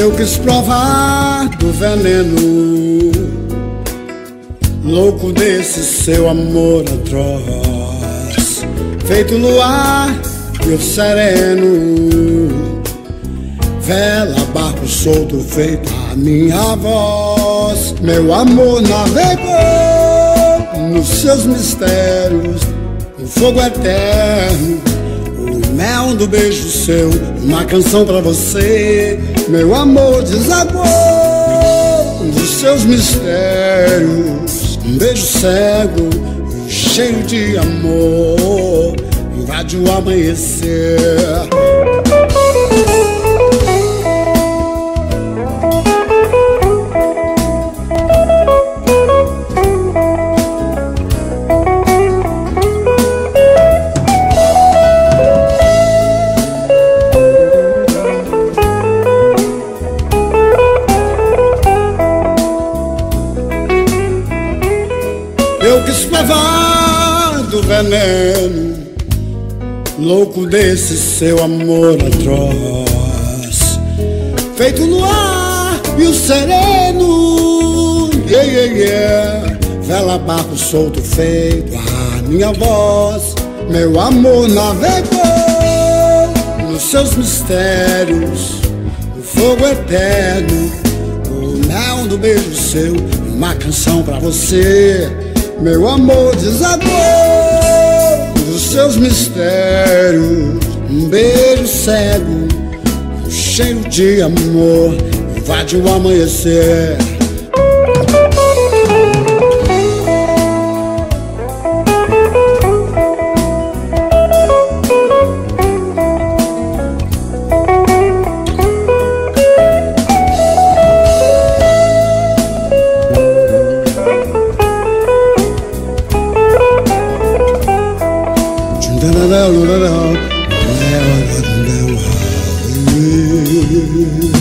Eu quis provar do veneno louco desse seu amor atroz, feito luar e o sereno, vela, barco solto, feito a minha voz. Meu amor navegou nos seus mistérios, o fogo eterno, o mel do beijo seu, uma canção pra você. Meu amor desabou nos seus mistérios, um beijo cego, cheio de amor, invade o amanhecer. Eu quis provar do veneno louco desse seu amor atroz, feito no ar e o sereno, yeah, yeah, yeah. Vela, barco solto, feito a minha voz. Meu amor navegou nos seus mistérios, o fogo eterno, o mel do beijo seu, uma canção pra você. Meu amor desabou dos seus mistérios, um beijo cego, um cheiro de amor, invade o amanhecer. Da da da da da da da da da da da.